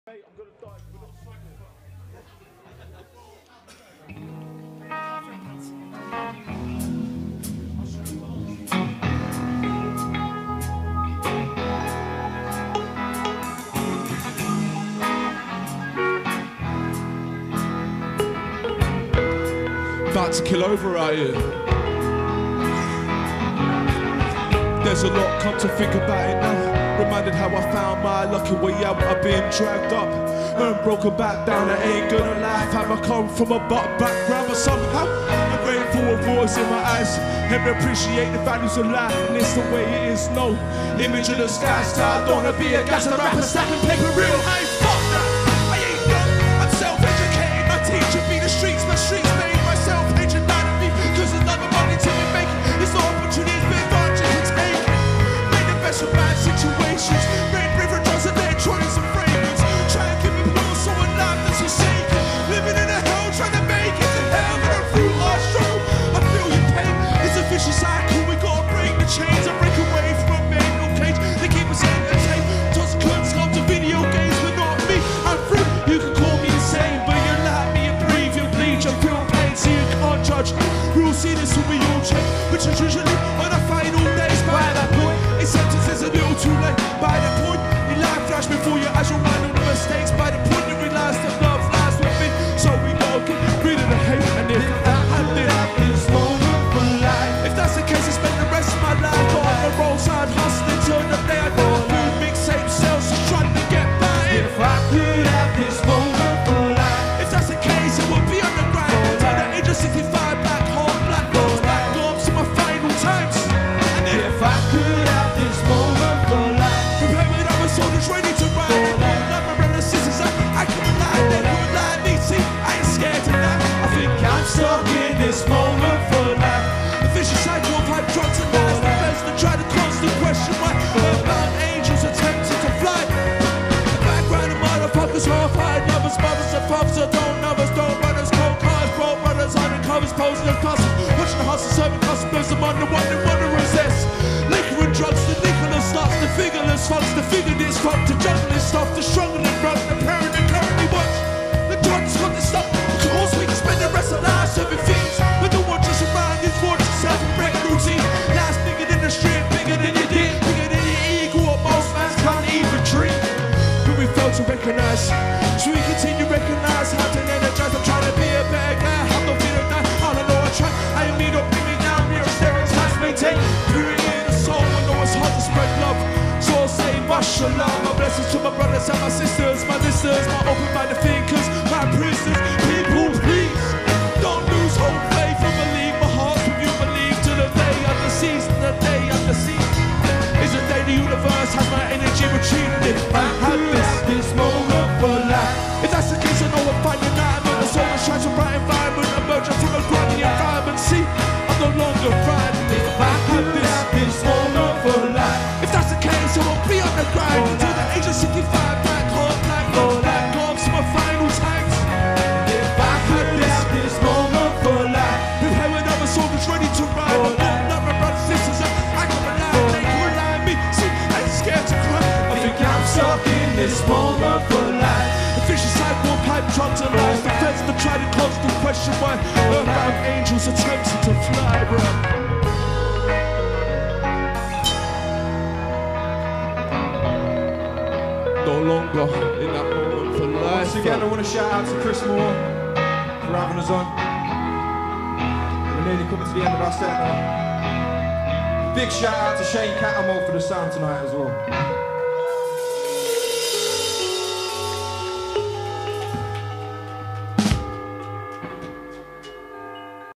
Mate, I'm gonna die. We're not cycling. About to kill over, are you? There's a lot, come to think about it now. Reminded how I found my lucky way out. I've been dragged up and broken back down. I ain't gonna lie, have I come from a background, but somehow I'm grateful for a voice in my eyes. And appreciate the values of life, and it's the way it is. No image of the sky star. Don't wanna be a gangster rapper, stacking paper real high. Fuck that, I ain't young, I'm self-educated. My teacher be the streets, my streets made myself hatred out of me. Cause there's nothing money to be making. It's no opportunities, big advantage we take. Made the best of bad situations. Red river drugs and their choice and fragrance. Try and keep me pure so alive that's forsaken. Living in a hell trying to make it to hell. And I'm through our struggle, I feel your pain. It's a vicious cycle, we gotta break the chains and break away from a mental cage. They keep us entertained. Toss guns, come to video games, but not me. I'm free, you can call me insane, but you like me and breathe, you bleach, I feel pain, so you can't judge. We'll see this when we all change, which is usually on our final days. By that point, acceptance is a little too late. By that point, your life flash before your eyes, you'll mind all the mistakes. By the point you realise that love lies within, so we gotta get rid of the hate. And if I had this moment for life, if that's the case, I spend the rest of my life on the roadside hustling till the day I die. Food mixtape sales, just trying to get by. If I could have this moment for life, if that's the case, it would be on the grind till the age of 65. Black hole, black doors, black doors to my final times. And if I could have this moment for life, prepare with other soldiers ready to ride. Like my brothers and sisters, I can rely. They would lie me, see, I ain't scared to die. I think I'm stuck in this moment for life. the vicious cycle of hype, drugs and lies. The feds that try to constant question why earthbound angels attempted to fly. The background of motherfuckers horrified. Lovers, mothers and fathers that don't know us. Don't runners, cold cars, broke brothers, undercovers, posing as customers. Watching the hustle, serving customers. I'm wondering this. Liquor and drugs, the Nicholas starts, the figureless fucks, the figure this fuck, the juggling stuff, the struggling rug, the parent that currently watch. The drugs got this stuff. Of course we can spend the rest of life serving fiends. But don't watch us around, you watch yourself and break a routine. Last bigger than the street, bigger than your dick, bigger than your ego. What most fans can't even dream. But we fail to recognize, so we continue to recognize how to energize. I'm trying to be a better guy, I'm not feeling that. All I know I try, I ain't me, don't bring me down. We're stereotypes maintain. Purity in the soul, I know it's hard to spread love. So I'll say mashallah, my blessings to my brothers and my sisters, my listeners, my open-minded thinkers, my prisoners. People, please, don't lose hope, faith, and believe my heart with you. Believe till the day of the season, the day of the season is the day the universe has my energy retrieved. If I had this moment for life, if that's the case, I know I'll find your night. The soul is trying to bright environment, emerging from a grimy environment. See, I'm no longer riding. if I could have this moment for life, If that's the case, I won't be on the grind until the age of 65. Black hole, black hole, black gloves, my final times. if I could have this moment for life, Prepare with other soldiers ready to ride. I'm not like my brothers and sisters, I can rely. They can rely on me. See, I ain't scared to cry. I think I'm stuck in this moment for life. The vicious cycle of pipe, drugs and lies. The feds that try to constant question why earthbound angels attempted to fly, bro. No longer in that moment for life. Once again, I want to shout out to Chris Moore for having us on. We're nearly coming to the end of our set now. Big shout out to Cattermole for the sound tonight as well.